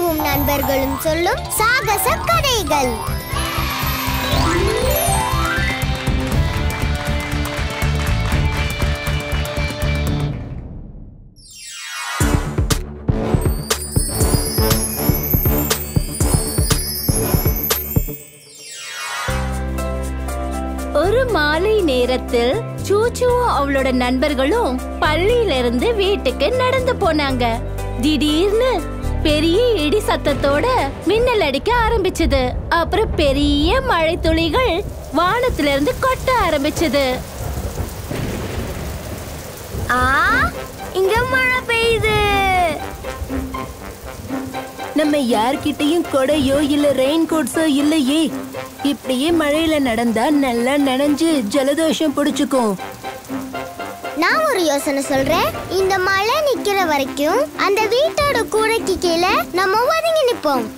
அப்பாவும் நண்பர்களும் சொல்லும் சாகச கதைகள். ஒரு மாலை நேரத்தில் சூச்சுவும் அவளோட நண்பர்களும் பள்ளியிலிருந்து வீட்டுக்கு நடந்து போனாங்க. திடீர்னு பெரிய இடி சத்தத்தோட மின்னல் அடிக்க ஆரம்பிச்சது. அப்புறம் பெரிய மழை துளிகள் வானத்திலிருந்து கொட்ட ஆரம்பிச்சது. இங்க மழை பெய்யுது. நம்ம யார்கிட்டயும் கொடையோ இல்ல ரெயின் கோட்ஸோ இல்லையே. இப்படியே மழையில நடந்தா நல்லா நனைஞ்சு ஜலதோஷம் பிடிச்சுக்கும். நான் ஒரு யோசனை சொல்றேன். இந்த மழை நிக்கிற வரைக்கும் அந்த வீட்டோட கூரைக்கு கீழே நம்ம ஒதுங்கி நிப்போம்.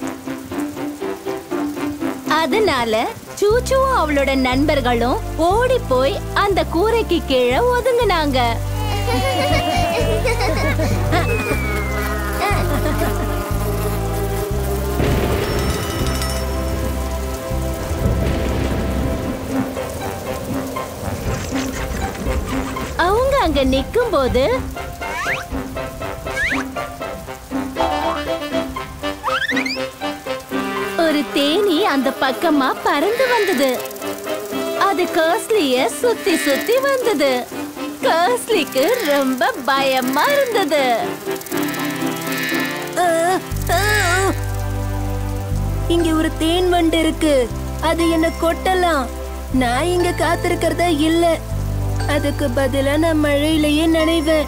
அதனால சூச்சுவும் அவளோட நண்பர்களும் ஓடி போய் அந்த கூரைக்கு கீழே ஒதுங்குனாங்க. அவங்க அங்க நிக்கும் போது ஒரு தேனி அந்த பக்கமா பறந்து வந்தது. அது கர்ஸ்லிய சுத்தி சுத்தி வந்தது. கர்ஸ்லிக்கு ரொம்ப பயமா இருந்தது. இங்க ஒரு தேன் வண்டு இருக்கு. அது என்ன கொட்டலாம். நான் இங்க காத்திருக்கிறதா இல்ல. அதுக்கு பதிலா நான் மழையிலேயே நனைவேன்.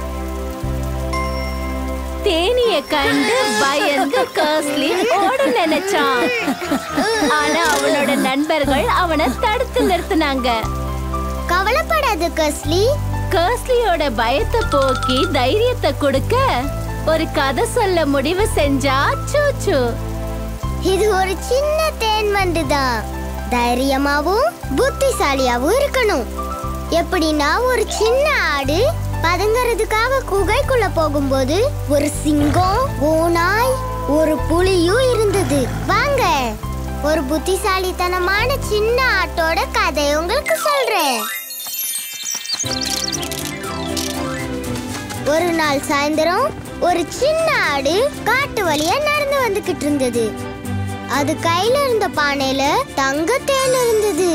தேனிய கண்டு பயந்து கர்ஸ்லி ஓட நினைச்சான். ஆனா அவனோட நண்பர்கள் அவனை தடுத்து நிறுத்தினாங்க. கவலைப்படாத கர்ஸ்லி. கர்ஸ்லியோட பயத்தை போக்கி தைரியத்தை கொடுக்க ஒரு கதை சொல்ல முடிவு செஞ்சா சூச்சு. இது ஒரு சின்ன தேன் வண்டுதான். தைரியமாவும் புத்திசாலியாவும் இருக்கணும். எப்படின்னா ஒரு சின்ன ஆடு பதுங்கிறதுக்காக குகைக்குள்ள போகும்போது ஒரு சிங்கம், ஓநாய், ஒரு புலியும் இருந்தது. வாங்க ஒரு புத்திசாலித்தனமான சின்ன ஆட்டோட கதை உங்களுக்கு சொல்றேன். ஒரு நாள் சாயந்தரம் ஒரு சின்ன ஆடு காட்டு வழியா நடந்து வந்துகிட்டு இருந்தது. அது கையில இருந்த பானையில தங்க தேன் இருந்தது.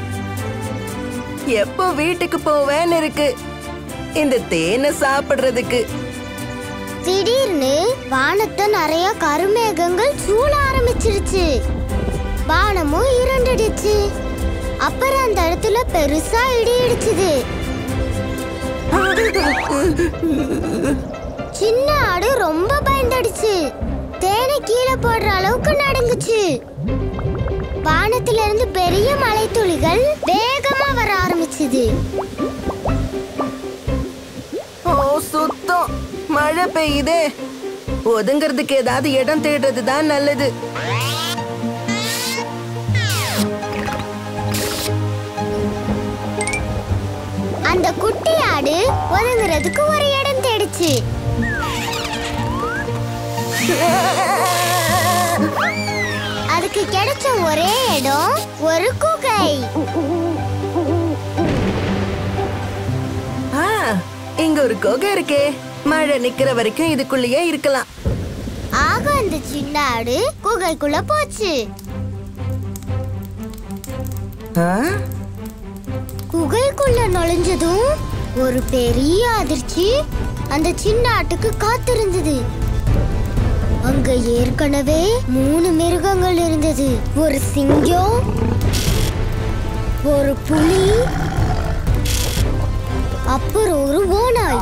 எப்போ வீட்டுக்கு போவேன்னு இருக்கு இந்த தேனை சாப்பிடுறதுக்கு. திடீர்னு வானத்தை நிறைய கருமேகங்கள் சூழ ஆரம்பிச்சிருச்சு. வானமும் இருண்டுடுச்சு. அப்புறம் அந்த இடத்துல பெருசா இடி இடிச்சுது. சின்ன ஆடு ரொம்ப பயந்துடுச்சு. தேனை கீழே போடுற அளவுக்கு நடுங்குச்சு. வானத்துல இருந்து பெரிய மழை துளிகள் வேகமா வர ஆரம்பிச்சது. சுத்தம் மழை பெய்யுதே. ஒதுங்கிறதுக்கு ஏதாவது இடம் தேடுறதுதான் நல்லது. அந்த குட்டி ஆடு ஒதுங்கிறதுக்கு ஒரு இடம் தேடிச்சு. அதுக்கு கிடைச்ச ஒரே இடம் ஒரு குகை. இங்க ஒரு குகை இருக்கே. மழை நிக்கிற வரைக்கும் இதுக்குள்ளேயே இருக்கலாம். ஆக அந்த சின்ன ஆடு குகைக்குள்ள போச்சு. குகைக்குள்ள நுழைஞ்சதும் ஒரு பெரிய அதிர்ச்சி அந்த சின்ன ஆட்டுக்கு காத்திருந்தது. அங்க ஏற்கனவே 3 மிருகங்கள் இருந்தது. ஒரு சிங்கம், ஒரு புலி, அப்புறம் ஒரு ஓநாய்.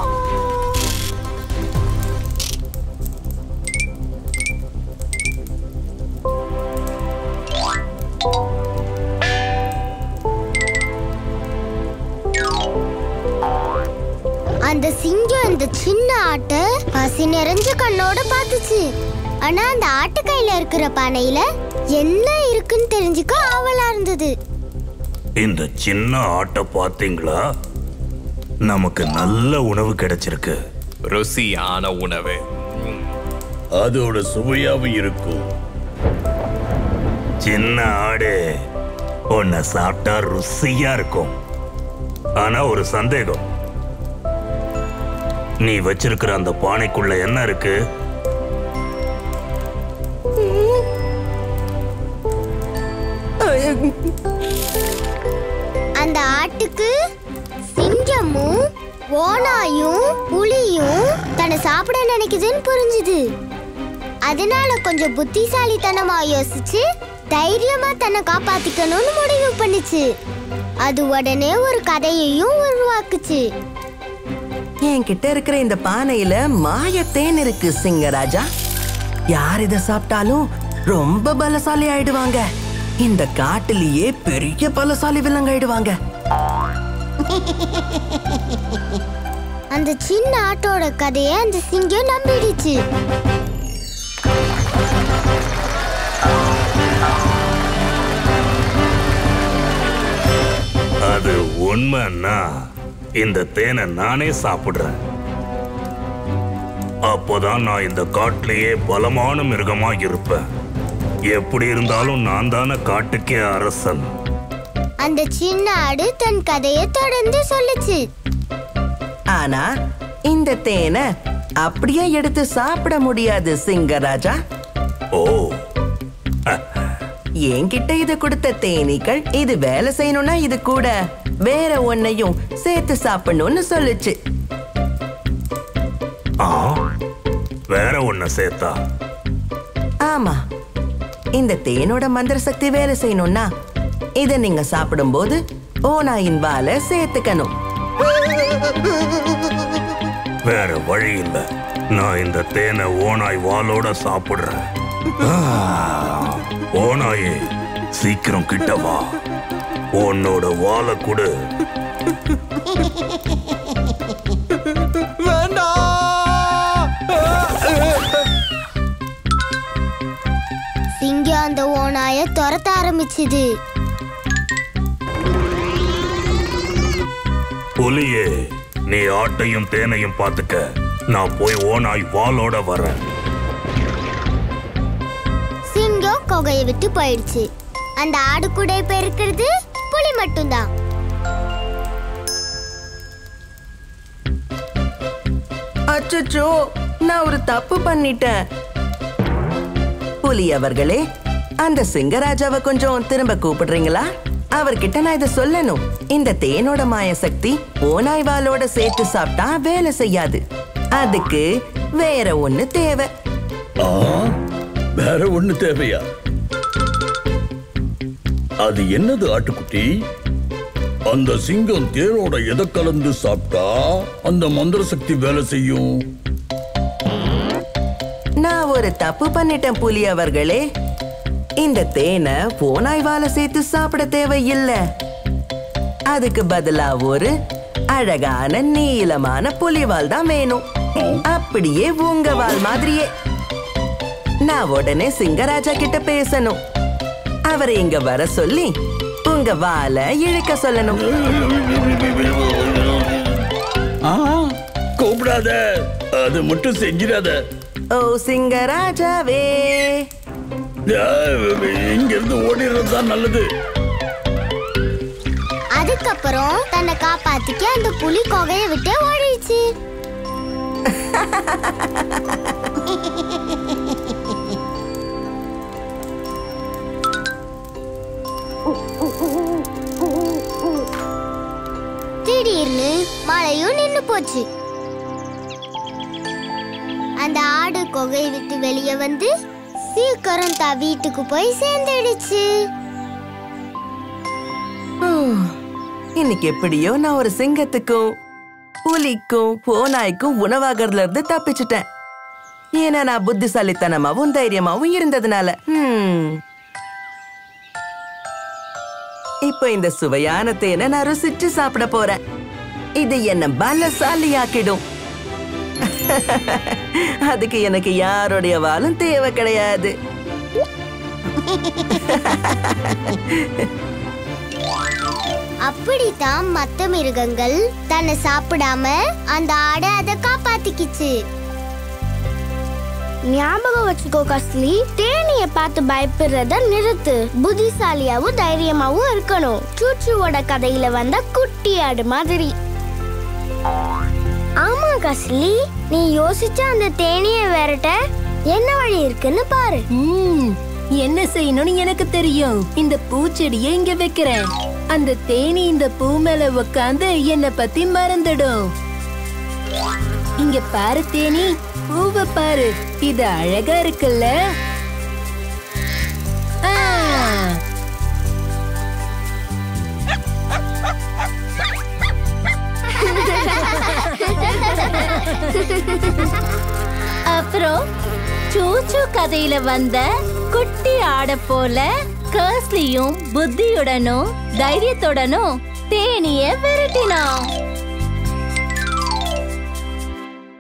அந்த சிங்கம் அந்த சின்ன ஆட்டை பசி நிறைஞ்ச கண்ணோட பார்த்துச்சு. ஆனா அந்த ஆட்டு கையில இருக்கிற பானையில என்ன இருக்குன்னு தெரிஞ்சுக்க ஆவலா இருந்தது. இந்த சின்ன ஆட்டை பாத்தீங்களா? நமக்கு நல்ல உணவு கிடைச்சிருக்கு. ருசியான உணவு. அதோட சுவையாவும் இருக்கும். சின்ன ஆடு உன்னை சாப்பிட்டா ருசியா இருக்கும். ஆனா ஒரு சந்தேகம், நீ வச்சிருக்கிற அந்த பானைக்குள்ள என்ன இருக்கு? அந்த ஆட்டுக்கு சிங்கமும் ஓநாயும் புலியும் தன்னை சாப்பிட நினைக்குதுன்னு புரிஞ்சுது. அதனால கொஞ்சம் புத்திசாலித்தனமா யோசிச்சு தைரியமா தன்னை காப்பாத்திக்கணும்னு முடிவு பண்ணுச்சு. அது உடனே ஒரு கதையையும் உருவாக்குச்சு. என்கிட்ட இருக்கிற இந்த பானையில மாயத்தேன் இருக்கு சிங்கராஜா. யார் இத சாப்பிட்டாலும் ரொம்ப பலசாலி ஆயிடுவாங்க. இந்த காட்டிலேயே பெரிய பலசாலி விலங்காயிடுவாங்க. அந்த சின்ன ஆட்டோட கதையை அந்த சிங்கம் நம்பிடுச்சு. அது உண்மைன்னா இந்த தேனை நானே சாப்பிடுறேன். அப்போதான் நான் இந்த காட்டிலேயே பலமான மிருகமா இருப்பேன். எப்படி இருந்தாலும் நான் தானே காட்டுக்கே அரசன். அந்த சின்ன ஆடு தன் கதையை தொடர்ந்து சொல்லுச்சு. ஆனா இந்த தேனை அப்படியே எடுத்து சாப்பிட முடியாது சிங்கராஜா. ஓ, என்கிட்ட இது கொடுத்த தேனீக்கள் இது வேலை செய்யணும்னா இது கூட வேற ஒன்னையும் சேர்த்து சாப்பிடணும்னு சொல்லுச்சு. வேற ஒன்ன சேர்த்தா? ஆமா, இந்த தேனோட மந்திர சக்தி வேலை செய்யணும்னா இத நீங்க சாப்பிடும்போது ஓநாயின் வாலை சேர்த்துக்கணும். வேற வழி இல்ல. நான் இந்த தேனை ஓநாய் வாலோட சாப்பிடுறேன். ஓநாயே, சீக்கிரம் கிட்ட வா. உன்னோட வாலை கொடு. சிங்கம் அந்த ஓநாய துரத்த ஆரம்பிச்சுது. புலியே, நீ ஆட்டையும் தேனையும் பார்த்துக்க. நான் போய் ஓநாய் வாலோட வரேன். சிங்கம் கொகையை விட்டு போயிடுச்சு. அந்த ஆடு கூட இப்ப இருக்கிறது புலி மட்டும்தான். அச்சச்சோ, நான் ஒரு தப்பு பண்ணிட்டேன். புலி அவர்களே, அந்த சிங்கராஜாவை கொஞ்சம் திரும்ப கூப்பிடுறீங்களா? அவர்கிட்ட நான் இதை சொல்லணும். இந்த தேனோட மாய சக்தி ஓநாய் வாலோட சேர்த்து சாப்பிட்டா வேலை செய்யாது. அதுக்கு வேற ஒண்ணு தேவை. வேற ஒண்ணு தேவையா? அது என்னது ஆட்டுக்குட்டி? அந்த சிங்கம் தேனோட எதை கலந்து சாப்பிட்டா அந்த மந்திர சக்தி வேலை செய்யும்? நான் ஒரு தப்பு பண்ணிட்டேன் புலி அவர்களே. இந்த தேனை ஓநாய் வாலை சேர்த்து சாப்பிட தேவையில்லை. அதுக்கு பதிலா ஒரு அழகான நீளமான புலிவால் தான் வேணும். அப்படியே உங்க வால் மாதிரியே. நான் உடனே சிங்கராஜா கிட்ட பேசணும். அவரை இங்க வர சொல்லி உங்க வாலை இழுக்க சொல்லணும். கூப்பிடாத, அது மட்டும் செஞ்சிடாத. ஓ சிங்கராஜாவே, இங்க இருந்து ஓடிறதுதான் நல்லது. அதுக்கப்புறம் தன்னை காப்பாத்திக்க அந்த புலி கொகையை விட்டு ஓடிடுச்சு. திடீர்னு மழையும் நின்னு போச்சு. அந்த ஆடு கொகையை விட்டு வெளியே வந்து சீக்கிரம் தான் வீட்டுக்கு போய் சேர்ந்துடுச்சு. இன்னைக்கு எப்படியோ நான் ஒரு சிங்கத்துக்கும் புலிக்கும் ஓநாய்க்கும் உணவாகிறதுல இருந்து தப்பிச்சுட்டேன். ஏன்னா நான் புத்திசாலித்தனமாவும் தைரியமாவும் இருந்ததுனால. இப்போ இந்த சுவையான தேனை நான் ருசிச்சு சாப்பிட போறேன். இது என்ன பலசாலியாக்கிடும். அதுக்கு எனக்கு யாருடைய வாலும் தேவை கிடையாது. அப்படித்தான் மத்த மிருகங்கள் தன்னை சாப்பிடாம அந்த ஆடை அதை காப்பாத்திக்கிச்சு. ஞாபகம் வச்சுக்கோ கஸ்லி, தேனிய பார்த்து பயப்படுறத நிறுத்து. புத்திசாலியாவும் தைரியமாவும் இருக்கணும். சூச்சுவோட கதையில வந்த குட்டி ஆடு மாதிரி. ஆமா கஸ்லி, நீ யோசிச்ச அந்த தேனிய விரட்ட என்ன வழி இருக்குன்னு பாரு. என்ன செய்யணும்னு எனக்கு தெரியும். இந்த பூச்செடியை இங்க வைக்கிறேன். அந்த தேனி இந்த பூ மேல உட்காந்து என்ன பத்தி மறந்துடும். இங்க பாரு தேனி, பூவை பாரு, இது அழகா இருக்குல்ல? அப்புறம் சூச்சு கதையில வந்த குட்டி ஆட போல கர்ஸ்லியும் புத்தியுடனும் தைரியத்துடனும் தேனிய விரட்டினான்.